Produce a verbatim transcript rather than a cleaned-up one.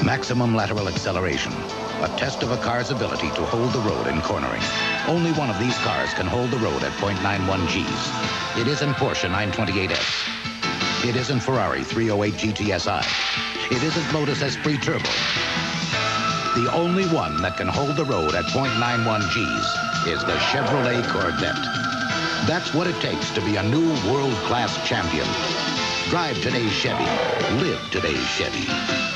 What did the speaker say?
Maximum lateral acceleration, a test of a car's ability to hold the road in cornering. Only one of these cars can hold the road at point nine one Gs. It isn't Porsche nine twenty-eight S. It isn't Ferrari three oh eight G T S I. It isn't Lotus Esprit Turbo. The only one that can hold the road at point nine one Gs is the Chevrolet Corvette. That's what it takes to be a new world-class champion. Drive today's Chevy. Live today's Chevy.